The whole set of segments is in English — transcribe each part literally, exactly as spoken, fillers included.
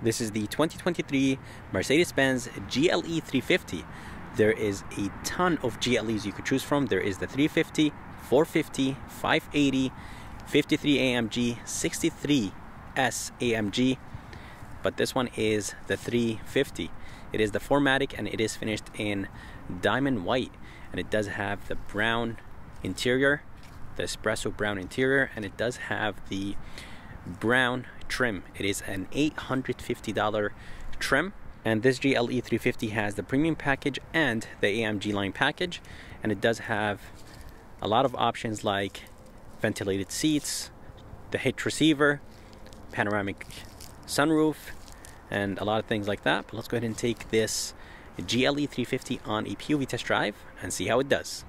This is the twenty twenty-three Mercedes-Benz G L E three fifty. There is a ton of G L Es you could choose from. There is the three fifty, four fifty, five eighty, fifty-three A M G, sixty-three S A M G, but this one is the three fifty. It is the four matic and it is finished in diamond white, and it does have the brown interior, the espresso brown interior, and it does have the brown trim. It is an eight hundred fifty dollar trim, and this G L E three fifty has the premium package and the A M G line package, and it does have a lot of options like ventilated seats, the hitch receiver, panoramic sunroof, and a lot of things like that. But let's go ahead and take this G L E three fifty on a P O V test drive and see how it does.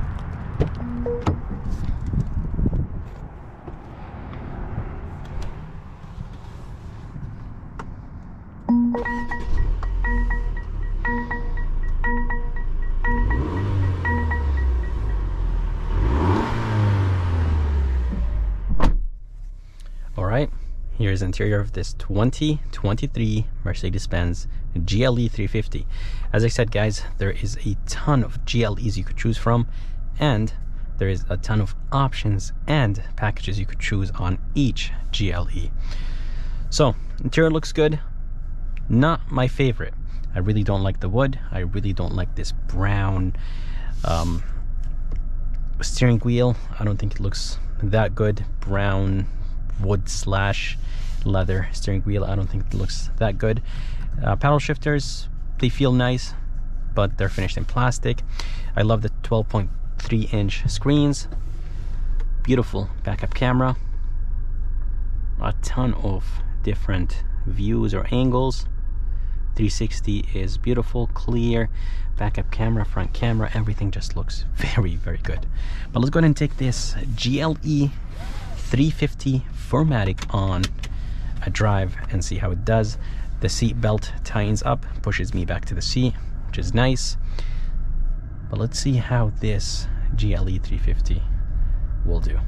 Alright, here's the interior of this twenty twenty-three Mercedes-Benz G L E three fifty. As I said, guys, there is a ton of G L Es you could choose from, and there is a ton of options and packages you could choose on each G L E. So, interior looks good. Not my favorite. I really don't like the wood. I really don't like this brown um, steering wheel. I don't think it looks that good. Brown wood slash leather steering wheel. I don't think it looks that good. Uh, paddle shifters, they feel nice, but they're finished in plastic. I love the twelve point three inch screens. Beautiful backup camera. A ton of different views or angles. three sixty is beautiful, clear. Backup camera, front camera, everything just looks very, very good. But let's go ahead and take this G L E three fifty four matic on a drive and see how it does. The seat belt tightens up, pushes me back to the seat, which is nice. But let's see how this G L E three fifty will do.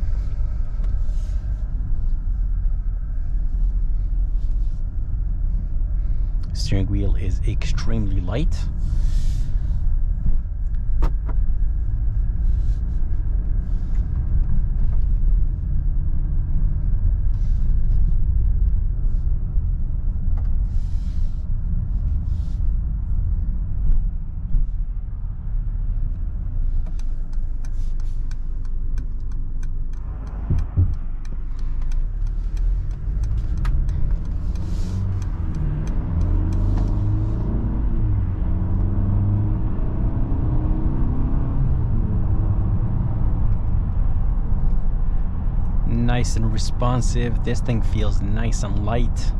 Steering wheel is extremely light. Nice and responsive. This thing feels nice and light.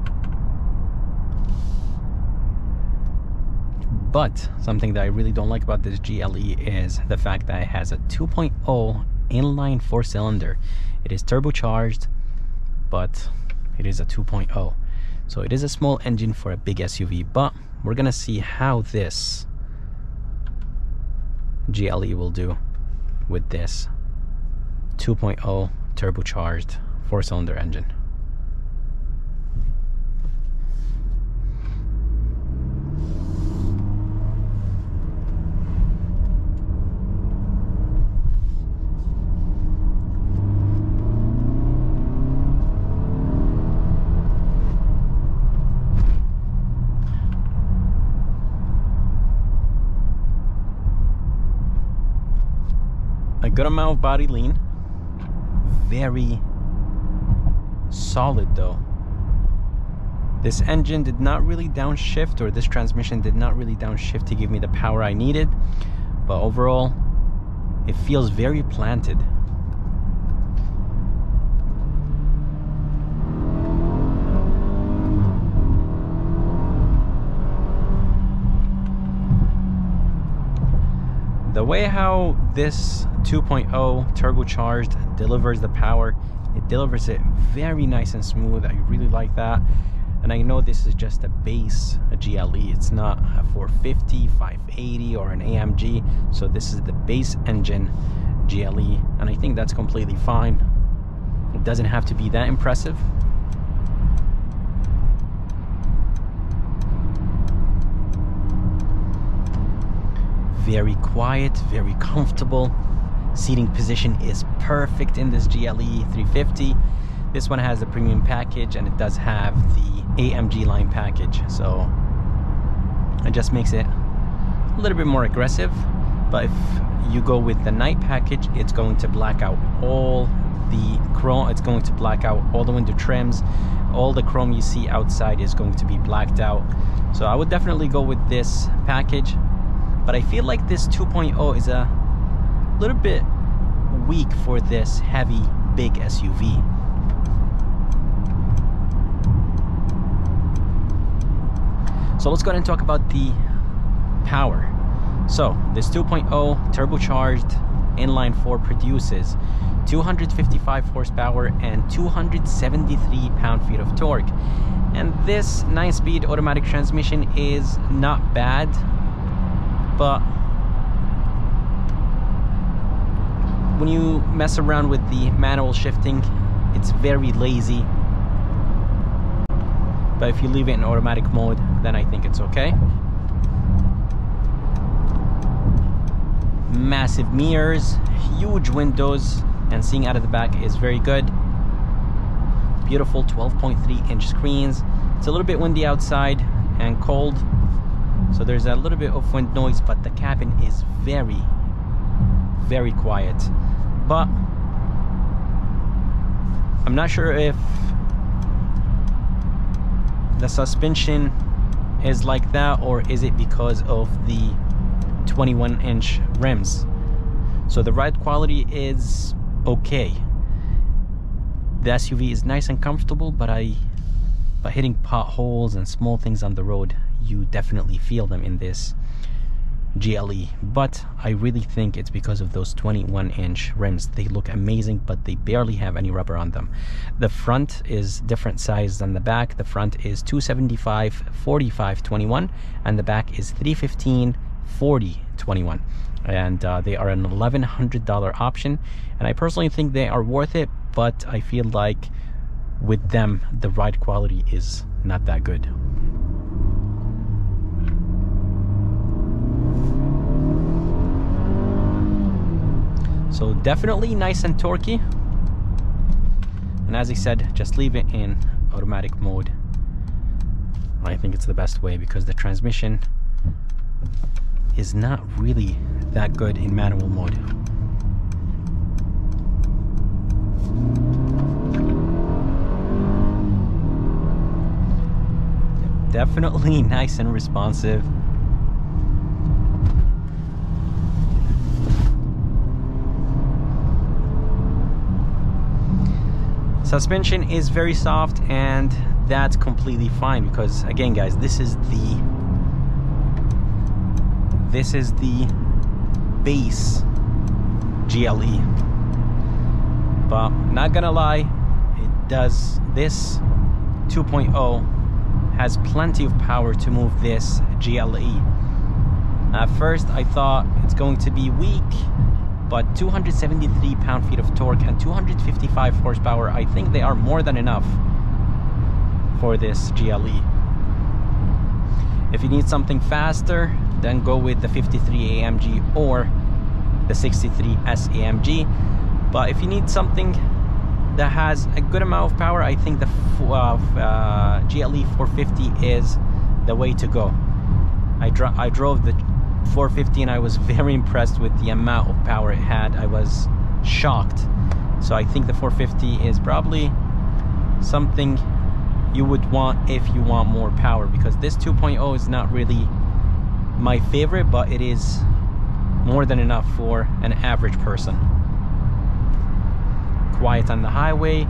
But something that I really don't like about this G L E is the fact that it has a two point oh inline four cylinder. It is turbocharged, but it is a two point oh. So it is a small engine for a big S U V, but we're gonna see how this G L E will do with this two point oh turbocharged four-cylinder engine. A good amount of body lean. Very solid though. This engine did not really downshift, or this transmission did not really downshift to give me the power I needed, but overall it feels very planted. The way how this two point oh turbocharged delivers the power, it delivers it very nice and smooth. I really like that. And I know this is just a base a G L E. It's not a four fifty, five eighty, or an A M G. So this is the base engine G L E, and I think that's completely fine. It doesn't have to be that impressive. very quiet, very comfortable. Seating position is perfect in this G L E three fifty. This one has the premium package and it does have the A M G line package, so it just makes it a little bit more aggressive. But if you go with the night package, it's going to black out all the chrome, it's going to black out all the window trims, all the chrome you see outside is going to be blacked out. So I would definitely go with this package, but I feel like this two point oh is a little bit weak for this heavy big S U V. So let's go ahead and talk about the power. So this two point oh turbocharged inline four produces two hundred fifty-five horsepower and two hundred seventy-three pound-feet of torque. And this nine-speed automatic transmission is not bad, but when you mess around with the manual shifting, it's very lazy. But if you leave it in automatic mode, then I think it's okay. Massive mirrors, huge windows, and seeing out of the back is very good. Beautiful twelve point three inch screens. It's a little bit windy outside and cold, so there's a little bit of wind noise, but the cabin is very, very quiet. But I'm not sure if the suspension is like that, or is it because of the twenty-one inch rims. So the ride quality is okay. The S U V is nice and comfortable, but I by hitting potholes and small things on the road, you definitely feel them in this G L E. But I really think it's because of those twenty-one inch rims. They look amazing, but they barely have any rubber on them. The front is different size than the back. The front is two seventy-five forty-five twenty-one and the back is three fifteen forty twenty-one, and uh, they are an eleven hundred dollar option, and I personally think they are worth it, but I feel like with them the ride quality is not that good. So definitely nice and torquey, and as I said, just leave it in automatic mode. I think it's the best way because the transmission is not really that good in manual mode. Definitely nice and responsive. Suspension is very soft, and that's completely fine because, again guys, this is the This is the base G L E. But not gonna lie, it does, this two point oh has plenty of power to move this G L E. At first I thought it's going to be weak, but two hundred seventy-three pound-feet of torque and two hundred fifty-five horsepower, I think they are more than enough for this G L E. If you need something faster, then go with the fifty-three A M G or the sixty-three S A M G. But if you need something that has a good amount of power, I think the uh, uh, G L E four fifty is the way to go. I, dro I drove the four fifty and I was very impressed with the amount of power it had. I was shocked. So I think the four fifty is probably something you would want if you want more power, because this two point oh is not really my favorite, but it is more than enough for an average person. Quiet on the highway,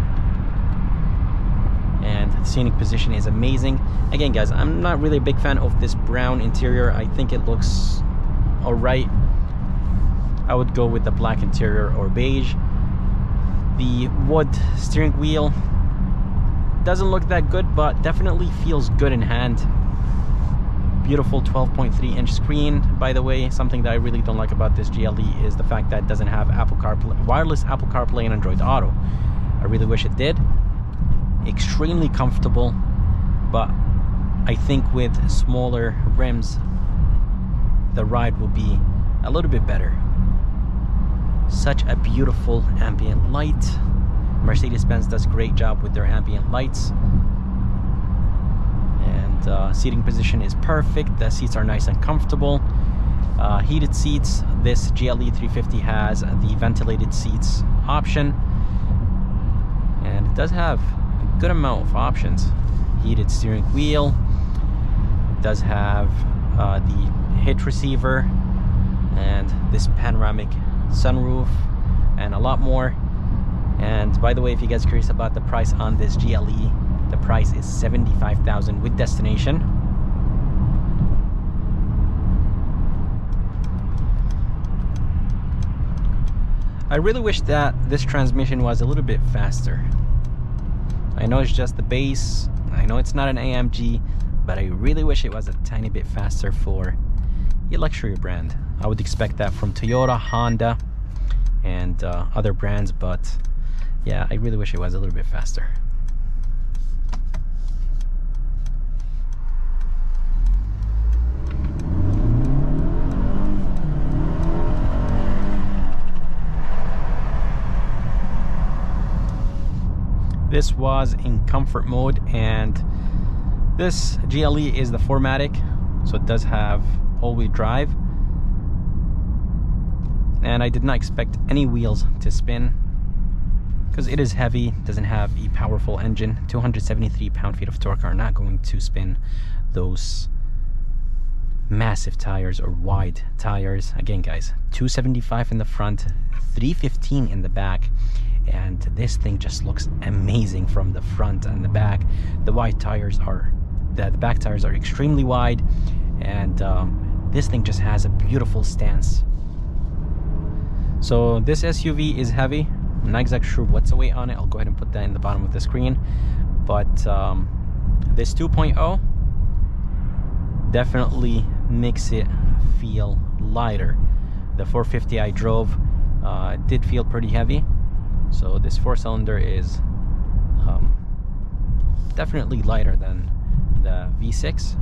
and the scenic position is amazing. Again guys, I'm not really a big fan of this brown interior. I think it looks alright. I would go with the black interior or beige. The wood steering wheel doesn't look that good, but definitely feels good in hand. Beautiful twelve point three inch screen. By the way, something that I really don't like about this G L E is the fact that it doesn't have Apple CarPlay, wireless Apple CarPlay and Android Auto. I really wish it did. Extremely comfortable, but I think with smaller rims the ride will be a little bit better. Such a beautiful ambient light. Mercedes-Benz does a great job with their ambient lights. And uh, seating position is perfect. The seats are nice and comfortable. Uh, heated seats. This G L E three fifty has the ventilated seats option. And it does have a good amount of options. Heated steering wheel. It does have uh, the hit receiver and this panoramic sunroof and a lot more. And by the way, if you guys are curious about the price on this G L E, the price is seventy-five thousand dollars with destination. I really wish that this transmission was a little bit faster. I know it's just the base, I know it's not an A M G, but I really wish it was a tiny bit faster for a luxury brand. I would expect that from Toyota, Honda, and uh, other brands, but yeah, I really wish it was a little bit faster. This was in comfort mode, and this G L E is the four matic, so it does have all-wheel drive. And I did not expect any wheels to spin because it is heavy, doesn't have a powerful engine. Two hundred seventy-three pound-feet of torque are not going to spin those massive tires or wide tires. Again guys, two seventy-five in the front, three fifteen in the back, and this thing just looks amazing from the front and the back. The wide tires are, the, the back tires are extremely wide, and um, this thing just has a beautiful stance. So this S U V is heavy. I'm not exactly sure what's the weight on it. I'll go ahead and put that in the bottom of the screen. But um, this two point oh definitely makes it feel lighter. The four fifty I drove uh, did feel pretty heavy. So this four cylinder is um, definitely lighter than the V six.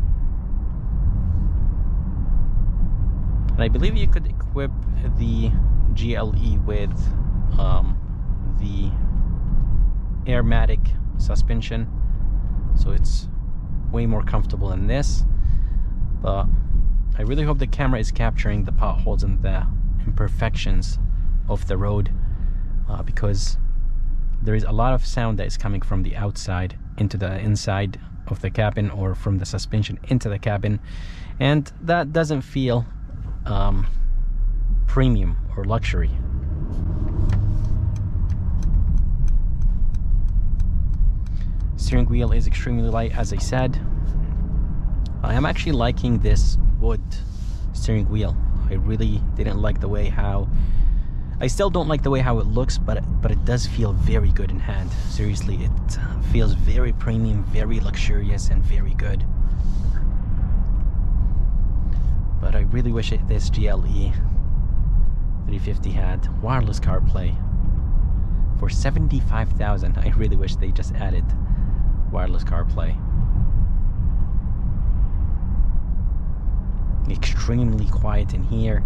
And I believe you could equip the G L E with um, the Airmatic suspension, so it's way more comfortable than this. But I really hope the camera is capturing the potholes and the imperfections of the road, uh, because there is a lot of sound that is coming from the outside into the inside of the cabin, or from the suspension into the cabin, and that doesn't feel um, premium or luxury. Steering wheel is extremely light, as I said. I am actually liking this wood steering wheel. I really didn't like the way how, I still don't like the way how it looks, but but it does feel very good in hand. Seriously, it feels very premium, very luxurious, and very good. But I really wish it, this G L E three fifty had wireless CarPlay. For seventy-five thousand dollars, I really wish they just added wireless CarPlay. Extremely quiet in here.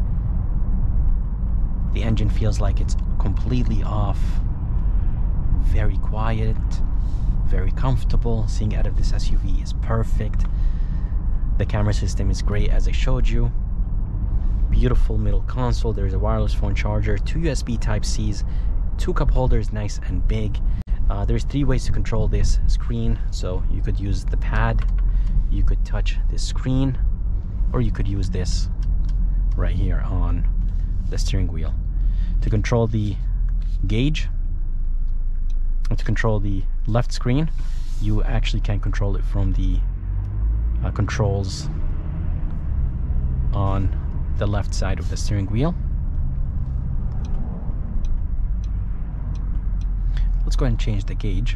The engine feels like it's completely off. Very quiet, very comfortable. Seeing out of this S U V is perfect. The camera system is great, as I showed you. Beautiful middle console. There's a wireless phone charger, two U S B Type C's, two cup holders, nice and big. Uh, there's three ways to control this screen. So you could use the pad, you could touch this screen, or you could use this right here on the steering wheel. To control the gauge, or to control the left screen, you actually can control it from the uh, controls on the left side of the steering wheel. Let's go ahead and change the gauge.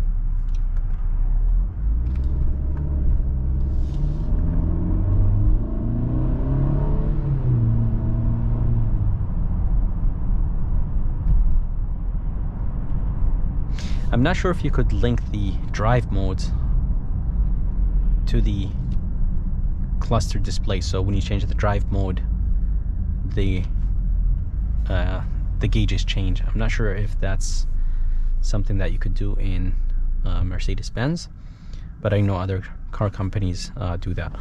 I'm not sure if you could link the drive modes to the cluster display, so when you change the drive mode, the uh, the gauges change. I'm not sure if that's something that you could do in uh, Mercedes-Benz, but I know other car companies uh, do that.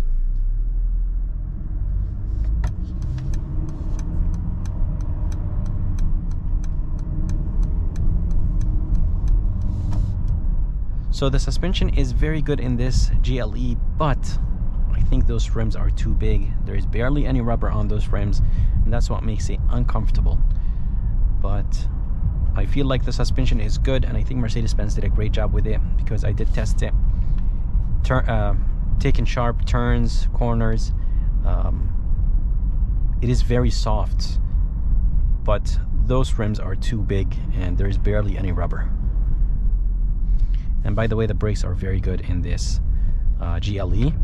So the suspension is very good in this G L E, but I think those rims are too big. There is barely any rubber on those rims, and that's what makes it uncomfortable. But I feel like the suspension is good, and I think Mercedes-Benz did a great job with it, because I did test it. Turn, uh, taking sharp turns, corners. Um, it is very soft, but those rims are too big, and there is barely any rubber. And by the way, the brakes are very good in this uh, G L E.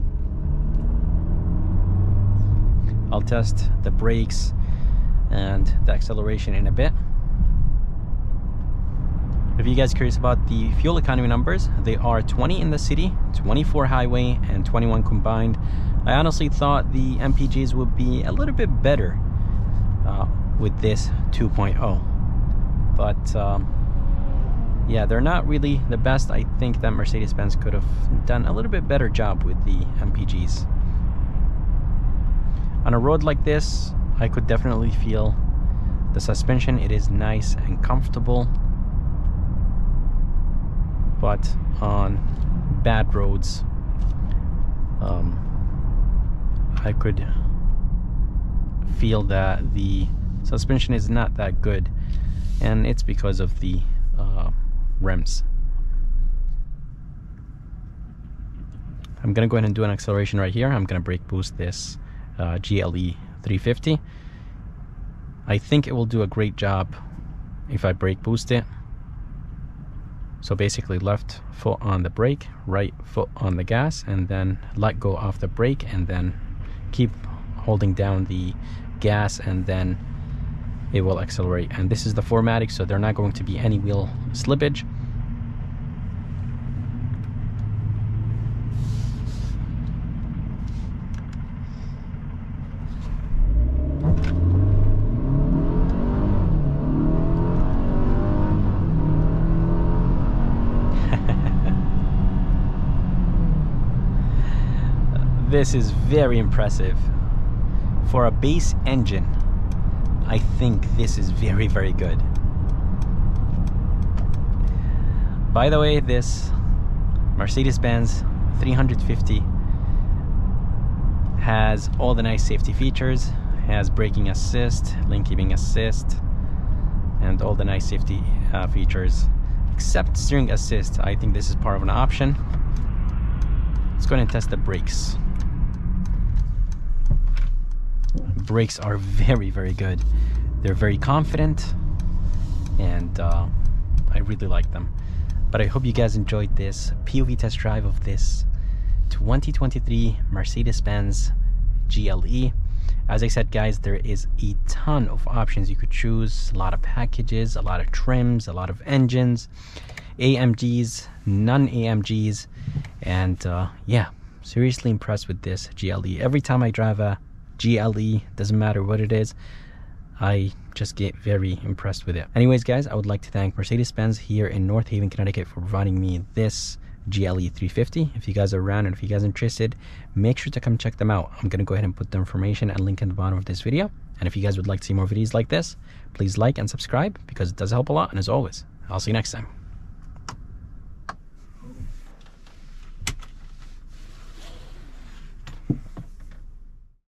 I'll test the brakes and the acceleration in a bit. If you guys are curious about the fuel economy numbers, they are twenty in the city, twenty-four highway, and twenty-one combined. I honestly thought the M P Gs would be a little bit better uh, with this two point oh, but um, yeah, they're not really the best. I think that Mercedes-Benz could have done a little bit better job with the M P Gs. On a road like this, I could definitely feel the suspension. It is nice and comfortable. But on bad roads, um, I could feel that the suspension is not that good. And it's because of the uh, rims. I'm gonna go ahead and do an acceleration right here. I'm gonna brake boost this uh, G L E three fifty. I think it will do a great job if I brake boost it. So basically left foot on the brake, right foot on the gas, and then let go off the brake, and then keep holding down the gas, and then it will accelerate. And this is the four matic, so there's not going to be any wheel slippage. This is very impressive. For a base engine, I think this is very, very good. By the way, this Mercedes-Benz three fifty has all the nice safety features, has braking assist, lane keeping assist, and all the nice safety uh, features, except steering assist. I think this is part of an option. Let's go ahead and test the brakes. Brakes are very, very good. They're very confident, and uh, I really like them. But I hope you guys enjoyed this P O V test drive of this twenty twenty-three Mercedes-Benz G L E. As I said, guys, there is a ton of options you could choose, a lot of packages, a lot of trims, a lot of engines, A M Gs, non-A M Gs, and uh, yeah, seriously impressed with this G L E. Every time I drive a G L E, doesn't matter what it is, I just get very impressed with it. Anyways, guys, I would like to thank Mercedes-Benz here in North Haven, Connecticut for providing me this G L E three fifty. If you guys are around and if you guys are interested, make sure to come check them out. I'm gonna go ahead and put the information and link in the bottom of this video. And if you guys would like to see more videos like this, please like and subscribe, because it does help a lot. And as always, I'll see you next time.